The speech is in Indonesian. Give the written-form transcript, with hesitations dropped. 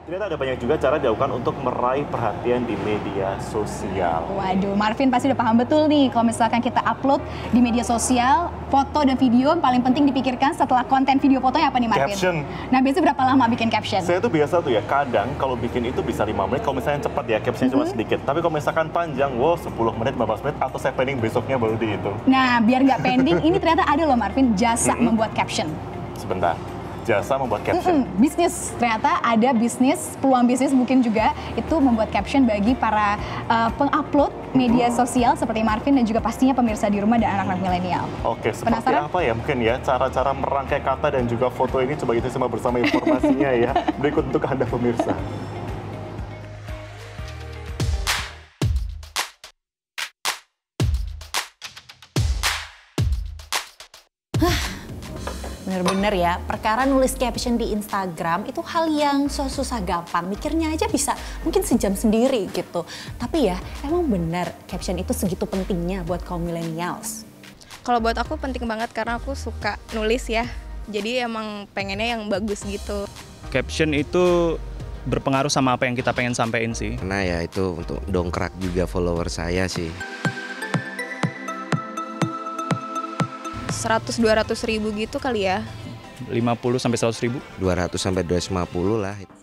Ternyata ada banyak juga cara dilakukan untuk meraih perhatian di media sosial. Waduh, Marvin pasti udah paham betul nih kalau misalkan kita upload di media sosial, foto dan video yang paling penting dipikirkan setelah konten video fotonya apa nih Marvin? Caption. Nah, biasanya berapa lama bikin caption? Saya tuh biasa tuh ya, kadang kalau bikin itu bisa 5 menit, kalau misalnya cepat ya, captionnya cuma sedikit. Tapi kalau misalkan panjang, wow 10 menit, 15 menit, atau saya planning besoknya baru dihitung. Nah, biar nggak pending, ini ternyata ada loh Marvin, jasa membuat caption. Sebentar. Jasa membuat caption. Bisnis, ternyata ada bisnis, peluang bisnis mungkin juga itu membuat caption bagi para pengupload media sosial seperti Marvin dan juga pastinya pemirsa di rumah dan anak-anak milenial. Oke, seperti Penasaran? apa ya mungkin ya cara-cara merangkai kata dan juga foto ini, coba kita simak bersama informasinya ya. Berikut untuk Anda pemirsa. Bener-bener ya, perkara nulis caption di Instagram itu hal yang susah gampang. Mikirnya aja bisa mungkin sejam sendiri gitu. Tapi ya, emang bener caption itu segitu pentingnya buat kaum millennials. Kalau buat aku penting banget karena aku suka nulis ya. Jadi emang pengennya yang bagus gitu. Caption itu berpengaruh sama apa yang kita pengen sampein sih. Karena ya itu untuk dongkrak juga follower saya sih. 100-200 ribu gitu kali ya. 50 sampai 100 ribu. 200 sampai 250 lah.